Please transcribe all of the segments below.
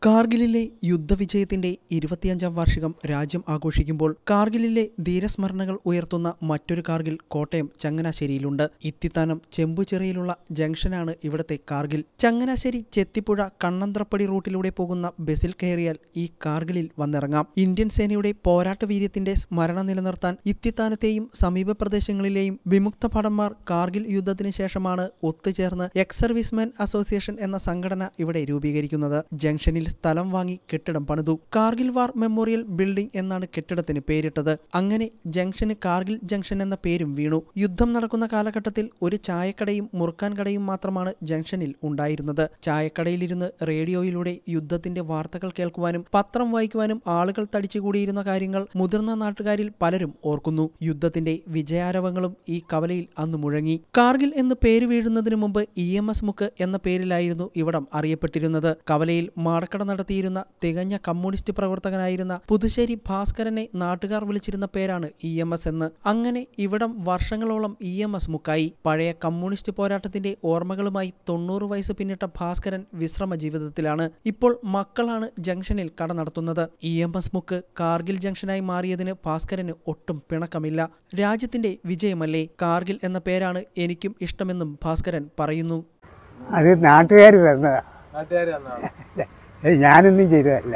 കാർഗിലിലെ യുദ്ധവിജയത്തിന്റെ 25ാം വാർഷികം രാജ്യം ആഘോഷിക്കുമ്പോൾ കാർഗിലിലെ ധീരസ്മരണകൾ ഉയർത്തുന്ന മറ്റൊരു കാർഗിൽ കോട്ടയം ചങ്ങനാശ്ശേരിയിലുണ്ട്. ഇത്തിത്താനം ചെമ്പുചിറയിലുള്ള ജംഗ്ഷനാണ് ഇവിടത്തെ കാർഗിൽ. ചങ്ങനാശ്ശേരി ചെത്തിപ്പുഴ കണ്ണന്ത്രപ്പടി റൂട്ടിലൂടെ പോകുന്ന ബസിൽ കയറിയാൽ ഈ കാർഗിലിൽ വന്നിറങ്ങാം. ഇന്ത്യൻ സേനയുടെ പോരാട്ട വീര്യത്തിന്റെ സ്മരണ നിലനിർത്താൻ ഇത്തിത്താനത്തെയും സമീപ പ്രദേശങ്ങളിലെയും വിമുക്ത ഭടന്മാർ കാർഗിൽ യുദ്ധത്തിന് ശേഷമാണ് ഒത്തുചേർന്ന് എക്സ് സർവീസ്മെൻ അസോസിയേഷൻ എന്ന സംഘടന ഇവിടെ രൂപീകരിക്കുന്നത്. ജംഗ്ഷനിൽ സ്ഥലം വാങ്ങി കെട്ടിടം പണിതു. കാർഗിൽ വാർ മെമ്മോറിയൽ ബിൽഡിംഗ് എന്നാണ് കെട്ടിടത്തിന് പേരിട്ടത്. അങ്ങനെ ജംഗ്ഷന് കാർഗിൽ ജംഗ്ഷൻ എന്ന പേരും വീണു. യുദ്ധം നടക്കുന്ന കാലഘട്ടത്തിൽ ഒരു ചായക്കടയും മുറുക്കാൻ കടയും മാത്രമാണ് ജംഗ്ഷനിൽ ഉണ്ടായിരുന്നത്. ചായക്കടയിലിരുന്ന് റേഡിയോയിലൂടെ യുദ്ധത്തിന്റെ വാർത്തകൾ കേൾക്കുവാനും പത്രം വായിക്കുവാനും ആളുകൾ തടിച്ചുകൂടിയിരുന്ന കാര്യങ്ങൾ മുതിർന്ന നാട്ടുകാരിൽ പലരും ഓർക്കുന്നു. യുദ്ധത്തിന്റെ വിജയാരവങ്ങളും ഈ കവലയിൽ അന്ന് മുഴങ്ങി. കാർഗിൽ എന്ന് പേര് വീഴുന്നതിനു മുമ്പ് EMS മുക്ക് എന്ന പേരിലായിരുന്നു ഇവിടം അറിയപ്പെട്ടിരുന്നത്. കവലയിൽ മാടക്കട നടത്തിയിരുന്ന തികഞ്ഞ കമ്മ്യൂണിസ്റ്റ് പ്രവർത്തകനായിരുന്ന പുതുശ്ശേരി ഭാസ്കരനെ നാട്ടുകാർ വിളിച്ചിരുന്ന പേരാണ് EMS എന്ന്. അങ്ങനെ ഇവിടം വർഷങ്ങളോളം EMS മുക്കായി. പഴയ കമ്മ്യൂണിസ്റ്റ് പോരാട്ടത്തിന്റെ ഓർമ്മകളുമായി 90 വയസ്സ് പിന്നിട്ട ഭാസ്കരൻ വിശ്രമ ജീവിതത്തിലാണ്. ഇപ്പോൾ മക്കളാണ് ജംഗ്ഷനിൽ കട നടത്തുന്നത്. EMS മുക്ക് കാർഗിൽ ജംഗ്ഷനായി മാറിയതിന് ഭാസ്കരന് ഒട്ടും പിണക്കമില്ല. രാജ്യത്തിന്റെ വിജയമല്ലേ, കാർഗിൽ എന്ന പേരാണ് എനിക്കും ഇഷ്ടമെന്നും ഭാസ്കരൻ പറയുന്നു. അത് നാട്ടുകാർ തന്നതാ, ഞാനൊന്നും ചെയ്തതല്ല.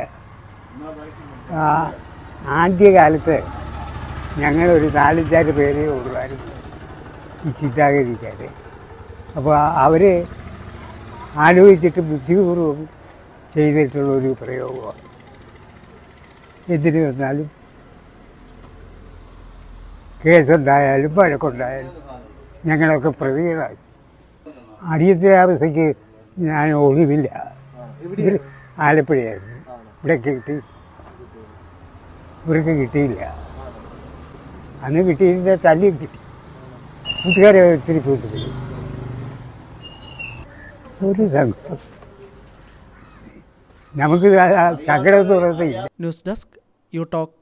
ആദ്യകാലത്ത് ഞങ്ങളൊരു 4-5 പേരേ ഉള്ളായിരുന്നു ഈ ചിന്താഗതിക്കാർ. അപ്പോൾ അവർ ആലോചിച്ചിട്ട് ബുദ്ധിപൂർവ്വം ചെയ്തിട്ടുള്ളൊരു പ്രയോഗമാണ്. എന്തിനു വന്നാലും കേസുണ്ടായാലും വഴക്കുണ്ടായാലും ഞങ്ങളൊക്കെ പ്രതികളായി. അടിയന്തരാവസ്ഥയ്ക്ക് ഞാൻ ഒളിവില്ല. ആലപ്പുഴയായിരുന്നു. ഇവിടെ കിട്ടി, ഇവർക്ക് കിട്ടിയില്ല. അന്ന് കിട്ടിയിരുന്ന തല്ലിയും കിട്ടി. കൂട്ടുകാരെ ഒത്തിരി കൂട്ടുപോയി. ഒരു സങ്കടം, നമുക്ക് സങ്കടം എന്ന് പറയുന്നത്. News desk you talk.